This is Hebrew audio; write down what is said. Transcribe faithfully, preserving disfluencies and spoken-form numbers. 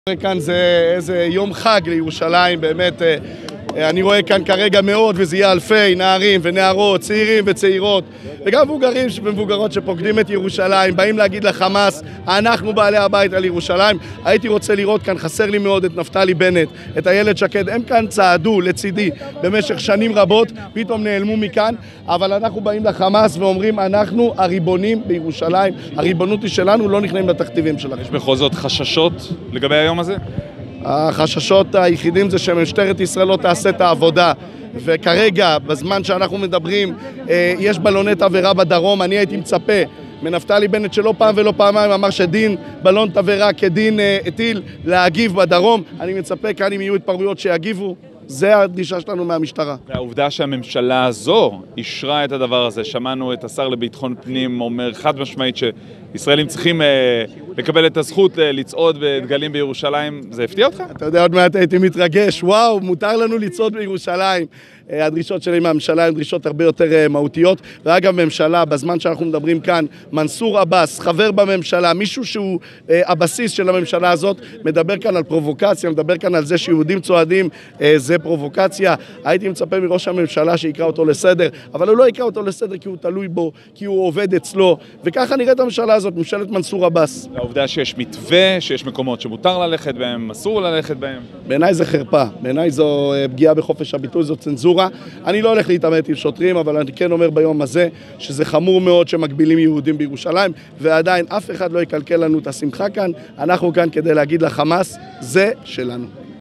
כאן זה איזה יום חג לירושלים, באמת אני רואה כאן כרגע מאות וזה יהיה אלפי נערים ונערות, צעירים וצעירות וגם מבוגרים ומבוגרות שפוקדים את ירושלים, באים להגיד לחמאס, אנחנו בעלי הבית על ירושלים. הייתי רוצה לראות כאן, חסר לי מאוד את נפתלי בנט, את איילת שקד, הם כאן צעדו לצידי במשך שנים רבות, פתאום נעלמו מכאן, אבל אנחנו באים לחמאס ואומרים, אנחנו הריבונים בירושלים, הריבונות היא שלנו, לא נכנעים לתכתיבים שלכם. יש בכל זאת חששות לגבי היום הזה? החששות היחידים זה שמשטרת ישראל לא תעשה את העבודה, וכרגע, בזמן שאנחנו מדברים, יש בלוני תבערה בדרום. אני הייתי מצפה מנפתלי בנט שלא פעם ולא פעמיים אמר שדין בלון תבערה כדין טיל להגיב בדרום. אני מצפה כאן אם יהיו התפרעויות שיגיבו. זה הדרישה שלנו מהמשטרה. והעובדה שהממשלה הזו אישרה את הדבר הזה, שמענו את השר לביטחון פנים אומר חד משמעית שישראלים צריכים אה, לקבל את הזכות אה, לצעוד בדגלים בירושלים, זה הפתיע אותך? אתה יודע, עוד מעט הייתי מתרגש, וואו, מותר לנו לצעוד בירושלים. הדרישות שלי מהממשלה הן דרישות הרבה יותר מהותיות, ואגב ממשלה, בזמן שאנחנו מדברים כאן, מנסור עבאס, חבר בממשלה, מישהו שהוא הבסיס של הממשלה הזאת, מדבר כאן על פרובוקציה, מדבר כאן על זה שיהודים צועדים, זה פרובוקציה. הייתי מצפה מראש הממשלה שיקרא אותו לסדר, אבל הוא לא יקרא אותו לסדר כי הוא תלוי בו, כי הוא עובד אצלו, וככה נראית הממשלה הזאת, ממשלת מנסור עבאס. העובדה שיש מתווה, שיש מקומות שמותר ללכת בהם, אסור ללכת בהם. בעיניי זה חרפה, בעיניי זו פגיעה בחופש הביטוי, זו צנזורה. אני לא הולך להתעמת עם שוטרים, אבל אני כן אומר ביום הזה שזה חמור מאוד שמגבילים יהודים בירושלים, ועדיין אף אחד לא יקלקל לנו את השמחה כאן. אנחנו כאן כדי להגיד לחמאס, זה שלנו.